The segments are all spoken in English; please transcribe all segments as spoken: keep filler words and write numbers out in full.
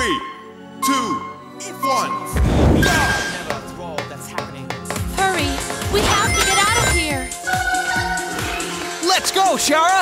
Three, two, one. Hurry! We have to get out of here! Let's go, Shara!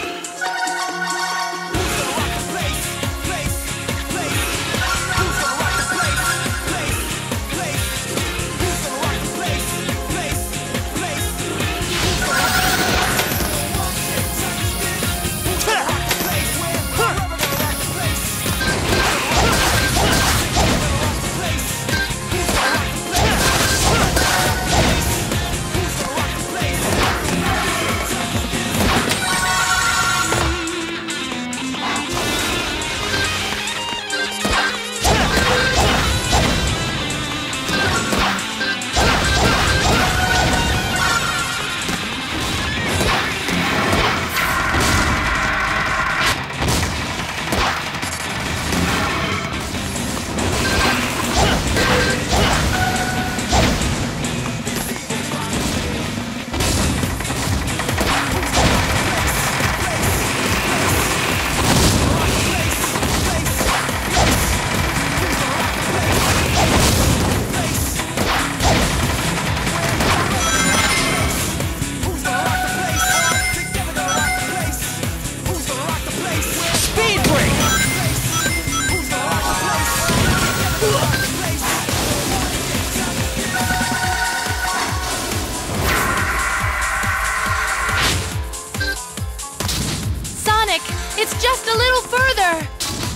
It's just a little further!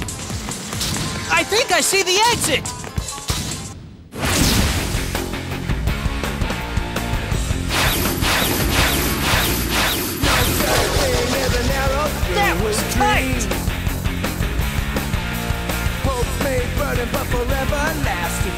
I think I see the exit! That was tight! Hopes may burn but forever lasting.